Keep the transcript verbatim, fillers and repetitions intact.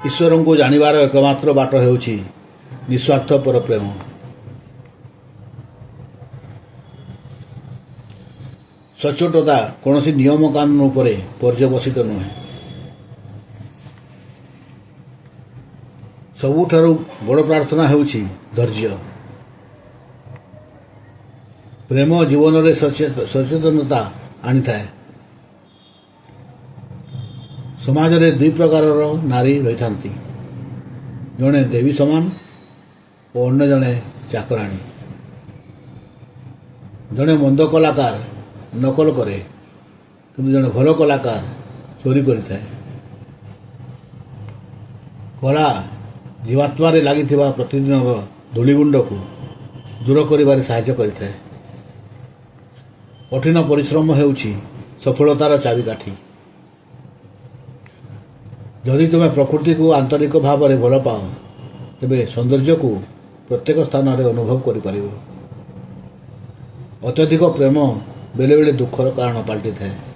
ईश्वर को जानिबार एकमात्र बाट हेउछि निस्वार्थपर प्रेम। सचोटता कौन नियम कानून उपर पर्यवसित नुहे। सबुठारु बड़ प्रार्थना हेउछि धैर्य। प्रेम जीवन में सचेतनता आनी थाए। समाज रे दुई प्रकार नारी रही था, जड़े देवी समान और अन्य जड़े चाकराणी। जड़े मंद कलाकार नकल करे किंतु जड़े भल कलाकार चोरी करिथाए। कला जीवात्मा रे लगी प्रतिदिन धूलिगुंड को दूर करिबारे सहायता करिथाए। कठिन परिश्रम हेउछि सफलतार चाबिकाठी। जदि तुम प्रकृति को आंतरिक भाव में भल पाओ तेबे सौंदर्य को प्रत्येक स्थान में अनुभव करिपारिबो। अत्यधिक प्रेम बेले बेले दुखर कारण पलटि थाए।